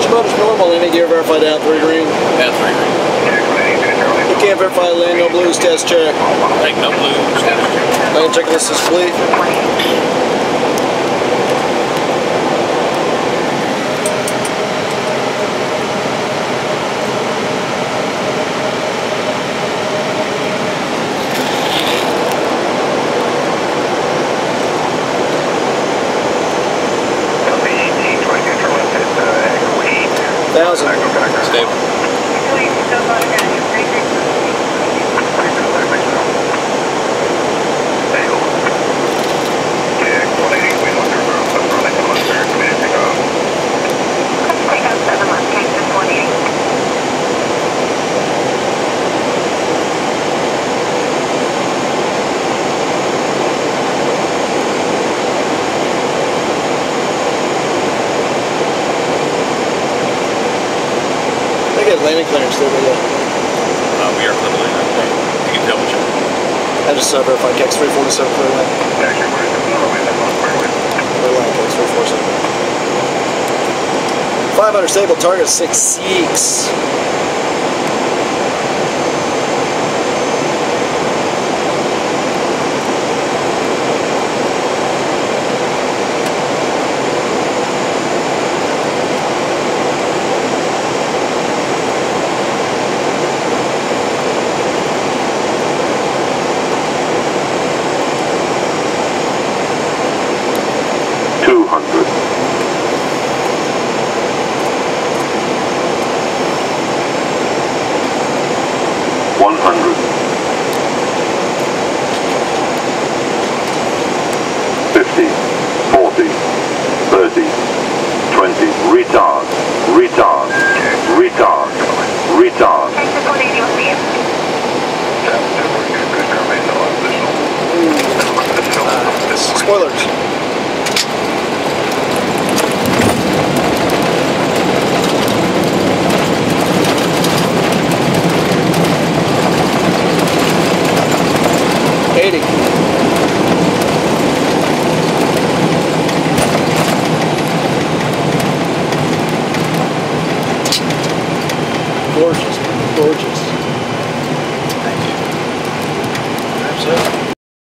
Launch mode is normal. Landing gear verified at 3 green. At 3 green. You can't verify land, no blues, test check. Take no blues, test check. Land checklist is complete. Stable. Landing clearance still there. We are clear land. You can tell what you're. I just verified PHX 347 clear land. Clear land, PHX 347. 500 stable, target 6-6. Retard, retard, retard, retard. Spoilers. Gorgeous, gorgeous. Thank you. Absolutely.